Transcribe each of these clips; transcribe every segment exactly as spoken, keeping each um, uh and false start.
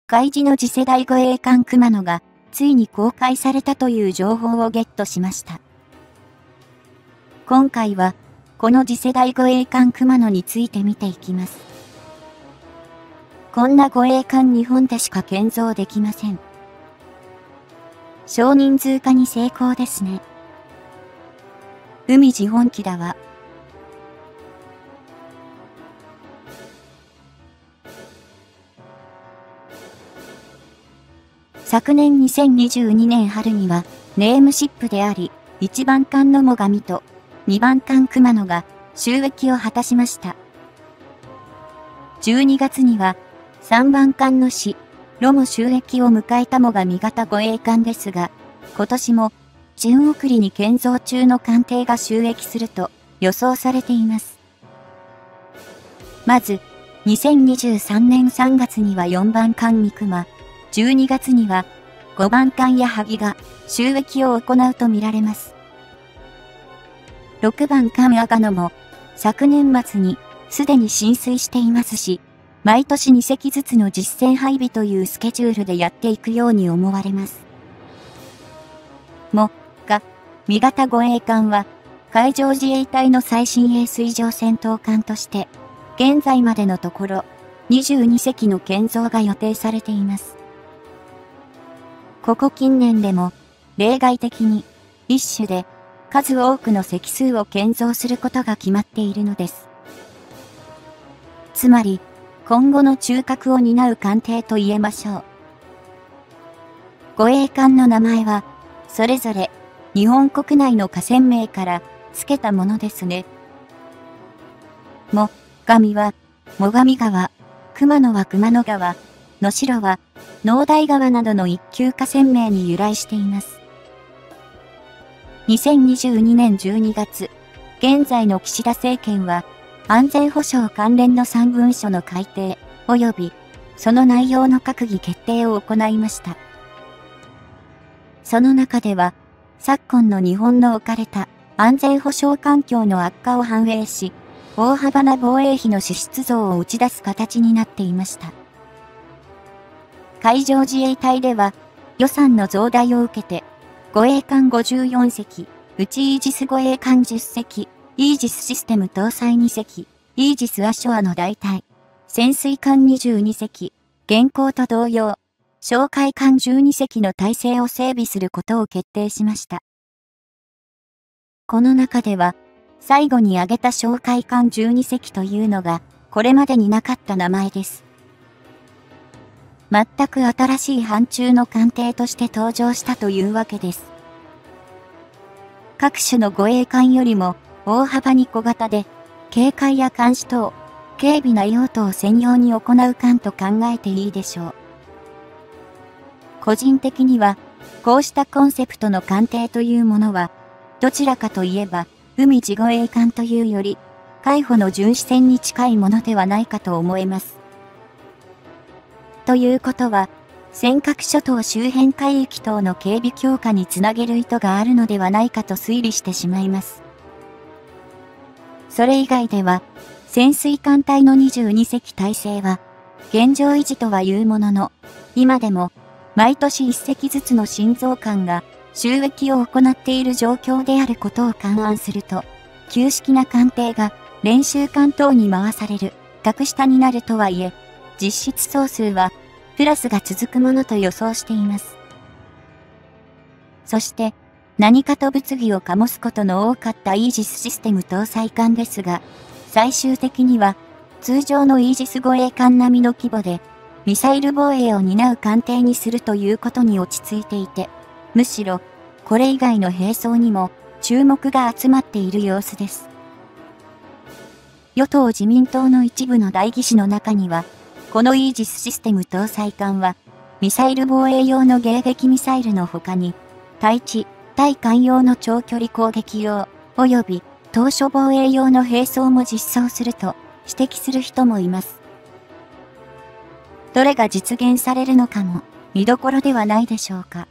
海自の次世代護衛艦熊野がついに公開されたという情報をゲットしました。今回はこの次世代護衛艦熊野について見ていきます。こんな護衛艦日本でしか建造できません。少人数化に成功ですね。海自本機だわ。昨年にせんにじゅうにねん春にはネームシップであり、いちばん艦の最上とにばん艦熊野が就役を果たしました。じゅうにがつにはさんばん艦の死、ロも就役を迎えた最上型護衛艦ですが、今年も順送りに建造中の艦艇が就役すると予想されています。まず、にせんにじゅうさんねんさんがつにはよんばん艦三熊、じゅうにがつにはごばん艦矢作が就役を行うとみられます。ろくばん艦阿賀野も昨年末にすでに進水していますし、毎年にせきずつの実戦配備というスケジュールでやっていくように思われます。も、が、味方護衛艦は海上自衛隊の最新鋭水上戦闘艦として、現在までのところにじゅうにせきの建造が予定されています。ここ近年でも例外的に一種で数多くの隻数を建造することが決まっているのです。つまり今後の中核を担う艦艇と言えましょう。護衛艦の名前はそれぞれ日本国内の河川名から付けたものですね。もがみは最上川、熊野は熊野川、能代は農大川などの一級河川名に由来しています。にせんにじゅうにねんじゅうにがつ、現在の岸田政権は安全保障関連のさんぶんしょの改定及びその内容の閣議決定を行いました。その中では昨今の日本の置かれた安全保障環境の悪化を反映し、大幅な防衛費の支出増を打ち出す形になっていました。海上自衛隊では予算の増大を受けて、護衛艦ごじゅうよんせき、うちイージス護衛艦じゅっせき、イージスシステム搭載にせき、イージスアショアの代替、潜水艦にじゅうにせき、現行と同様、哨戒艦じゅうにせきの体制を整備することを決定しました。この中では、最後に挙げた哨戒艦じゅうにせきというのが、これまでになかった名前です。全く新しい範疇の艦艇として登場したというわけです。各種の護衛艦よりも大幅に小型で、警戒や監視等、軽微な用途を専用に行う艦と考えていいでしょう。個人的には、こうしたコンセプトの艦艇というものは、どちらかといえば、海自護衛艦というより、海保の巡視船に近いものではないかと思えます。ということは、尖閣諸島周辺海域等の警備強化につなげる意図があるのではないかと推理してしまいます。それ以外では、潜水艦隊のにじゅうにせき体制は、現状維持とはいうものの、今でも、毎年いっせきずつの新増艦が、就役を行っている状況であることを勘案すると、旧式な艦艇が練習艦等に回される、格下になるとはいえ、実質総数は、プラスが続くものと予想しています。そして、何かと物議を醸すことの多かったイージスシステム搭載艦ですが、最終的には、通常のイージス護衛艦並みの規模で、ミサイル防衛を担う艦艇にするということに落ち着いていて、むしろ、これ以外の兵装にも注目が集まっている様子です。与党自民党の一部の代議士の中には、このイージスシステム搭載艦は、ミサイル防衛用の迎撃ミサイルの他に、対地、対艦用の長距離攻撃用、及び島嶼防衛用の兵装も実装すると指摘する人もいます。どれが実現されるのかも見どころではないでしょうか。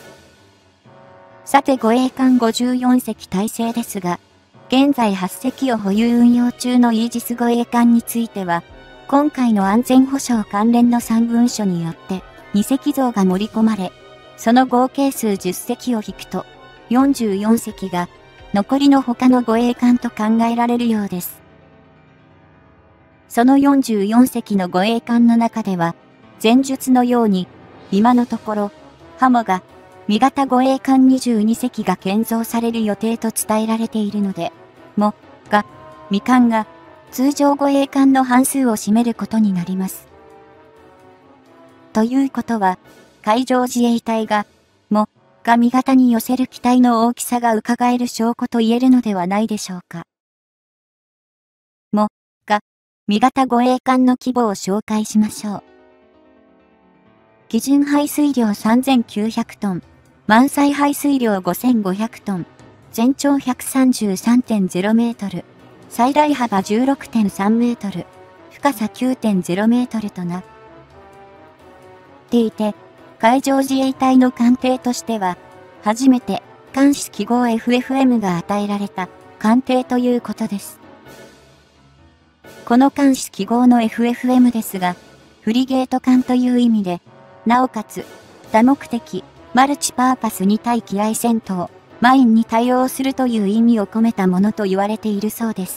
さて護衛艦ごじゅうよんせき体制ですが、現在はっせきを保有運用中のイージス護衛艦については、今回の安全保障関連のさんぶんしょによってにせきぞうが盛り込まれ、その合計数じゅっせきを引くと、よんじゅうよんせきが、残りの他の護衛艦と考えられるようです。そのよんじゅうよんせきの護衛艦の中では、前述のように、今のところ、ハモが、味方護衛艦にじゅうにせきが建造される予定と伝えられているので、も、が、未艦が、通常護衛艦の半数を占めることになります。ということは、海上自衛隊が、も、が味方に寄せる機体の大きさが伺える証拠と言えるのではないでしょうか。も、が、味方護衛艦の規模を紹介しましょう。基準排水量さんぜんきゅうひゃくトン、満載排水量ごせんごひゃくトン、全長 ひゃくさんじゅうさんてんゼロメートル、最大幅 じゅうろくてんさんメートル、深さ きゅうてんゼロメートルとなっていて、海上自衛隊の艦艇としては、初めて艦室記号 エフエフエム が与えられた艦艇ということです。この艦室記号の エフエフエム ですが、フリゲート艦という意味で、なおかつ、多目的、マルチパーパスに対機雷戦闘、マインに対応するという意味を込めたものと言われているそうです。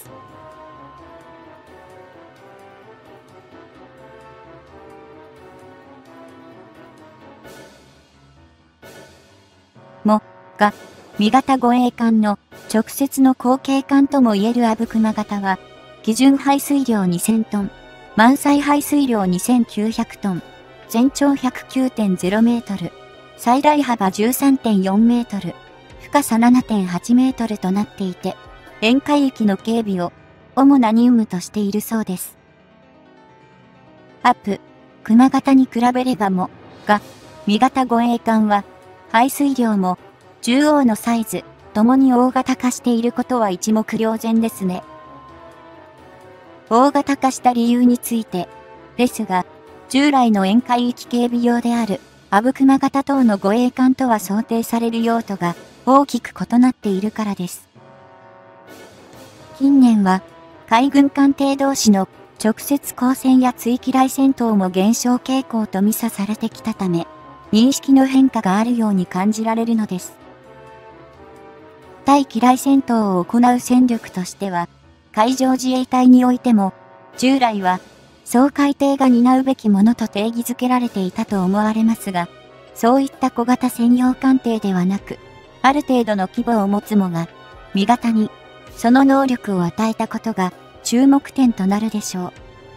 も、が、味方護衛艦の直接の後継艦とも言える阿武隈型は、基準排水量にせんトン、満載排水量にせんきゅうひゃくトン、全長 ひゃくきゅうてんゼロメートル、最大幅 じゅうさんてんよんメートル、深さ ななてんはちメートルとなっていて、沿海域の警備を主な任務としているそうです。アップ、熊型に比べればも、が、味方護衛艦は、排水量も、縦横のサイズ、ともに大型化していることは一目瞭然ですね。大型化した理由について、ですが、従来の沿海域警備用である、阿武隈型等の護衛艦とは想定される用途が大きく異なっているからです。近年は、海軍艦艇同士の直接交戦や追機雷戦闘も減少傾向と見差されてきたため、認識の変化があるように感じられるのです。対機雷戦闘を行う戦力としては、海上自衛隊においても、従来は、掃海艇が担うべきものと定義づけられていたと思われますが、そういった小型専用艦艇ではなく、ある程度の規模を持つもが、味方に、その能力を与えたことが注目点となるでしょう。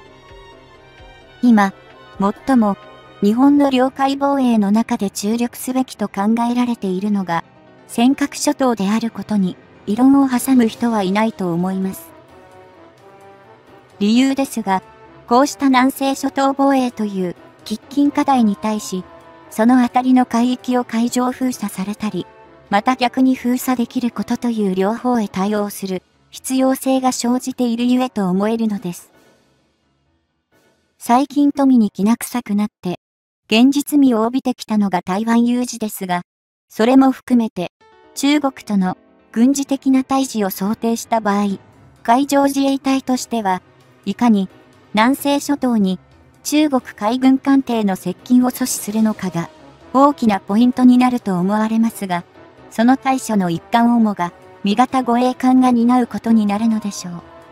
今、最も、日本の領海防衛の中で注力すべきと考えられているのが、尖閣諸島であることに、異論を挟む人はいないと思います。理由ですが、こうした南西諸島防衛という喫緊課題に対し、そのあたりの海域を海上封鎖されたり、また逆に封鎖できることという両方へ対応する必要性が生じているゆえと思えるのです。最近富にきな臭くなって、現実味を帯びてきたのが台湾有事ですが、それも含めて中国との軍事的な対峙を想定した場合、海上自衛隊としては、いかに南西諸島に中国海軍艦艇の接近を阻止するのかが大きなポイントになると思われますが、その対処の一環をもが味方護衛艦が担うことになるのでしょう。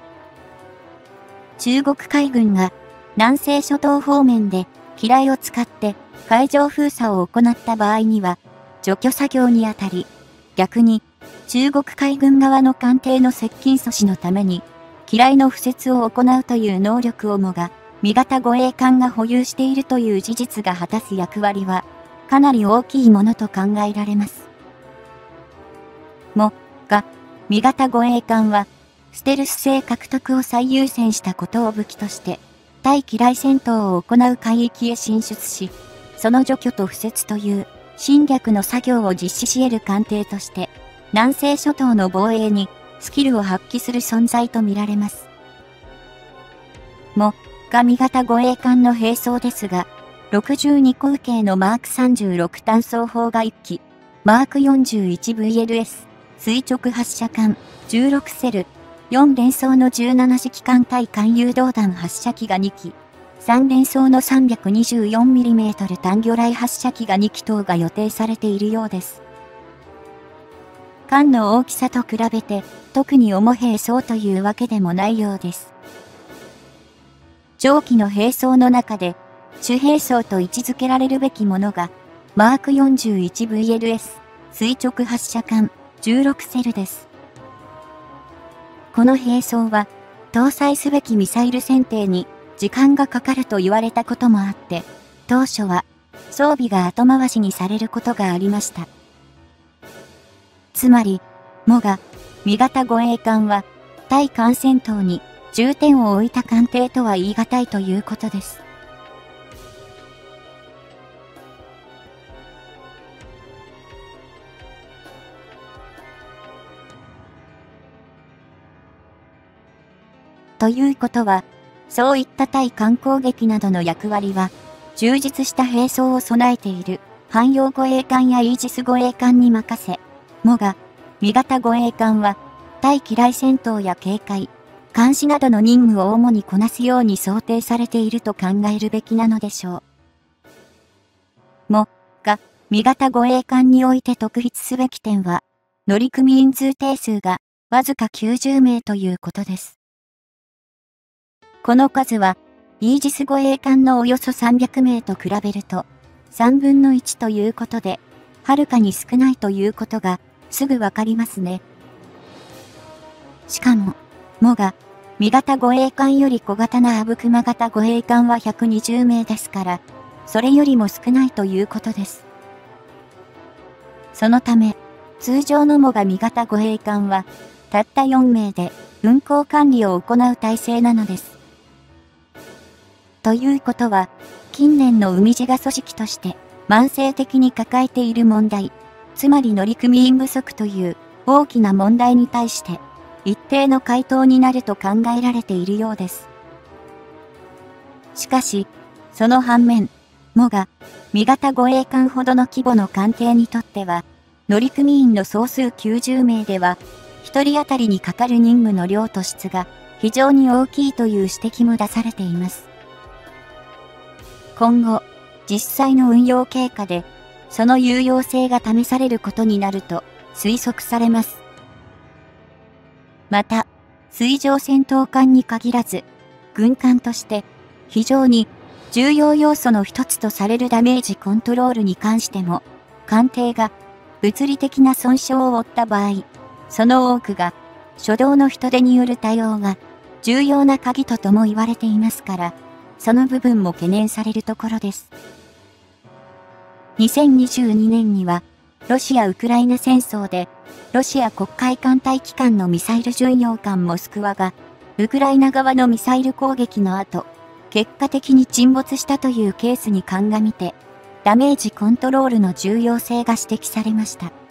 中国海軍が南西諸島方面で機雷を使って海上封鎖を行った場合には除去作業にあたり、逆に中国海軍側の艦艇の接近阻止のために機雷の敷設を行うという能力をもが味方護衛艦が保有しているという事実が果たす役割はかなり大きいものと考えられます。も、が、味方護衛艦はステルス性獲得を最優先したことを武器として対機雷戦闘を行う海域へ進出し、その除去と敷設という侵略の作業を実施し得る艦艇として南西諸島の防衛にスキルを発揮する存在とみられます。も、が味方護衛艦の兵装ですが、ろくじゅうにこうけいのマークさんじゅうろく単装砲がいっき、マーク よんじゅういちブイエルエス、垂直発射艦、じゅうろくセル、よん連装のじゅうななじき艦対艦誘導弾発射機がにき、 さんれんそうの さんびゃくにじゅうよんミリメートル 単魚雷発射機がにきとうが予定されているようです。艦の大きさと比べて特に重兵装というわけでもないようです。長期の兵装の中で主兵装と位置づけられるべきものがマーク よんじゅういちブイエルエス 垂直発射艦じゅうろくセルです。この兵装は搭載すべきミサイル選定に時間がかかると言われたこともあって、当初は装備が後回しにされることがありました。つまり、モガ、味方護衛艦は対艦戦闘に重点を置いた艦艇とは言い難いということです。ということは、そういった対艦攻撃などの役割は、充実した兵装を備えている汎用護衛艦やイージス護衛艦に任せ、モガ、味方護衛艦は、対機雷戦闘や警戒、監視などの任務を主にこなすように想定されていると考えるべきなのでしょう。モガ、味方護衛艦において特筆すべき点は、乗組員数定数がわずかきゅうじゅうめいということです。この数は、イージス護衛艦のおよそさんびゃくめいと比べると、さんぶんのいちということで、はるかに少ないということが、すぐわかりますね。しかも、モガ、味方護衛艦より小型な阿武隈型護衛艦はひゃくにじゅうめいですから、それよりも少ないということです。そのため、通常のモガ味方護衛艦は、たったよんめいで運航管理を行う体制なのです。ということは、近年の海自我組織として慢性的に抱えている問題、つまり乗組員不足という大きな問題に対して一定の回答になると考えられているようです。しかし、その反面、モガ、味方護衛艦ほどの規模の艦艇にとっては、乗組員の総数きゅうじゅうめいでは、ひとり当たりにかかる任務の量と質が非常に大きいという指摘も出されています。今後、実際の運用経過で、その有用性が試されることになると推測されます。また、水上戦闘艦に限らず、軍艦として非常に重要要素の一つとされるダメージコントロールに関しても、艦艇が物理的な損傷を負った場合、その多くが初動の人手による対応が重要な鍵ととも言われていますから、その部分も懸念されるところです。にせんにじゅうにねんには、ロシア・ウクライナ戦争で、ロシア黒海艦隊機関のミサイル巡洋艦モスクワが、ウクライナ側のミサイル攻撃の後、結果的に沈没したというケースに鑑みて、ダメージコントロールの重要性が指摘されました。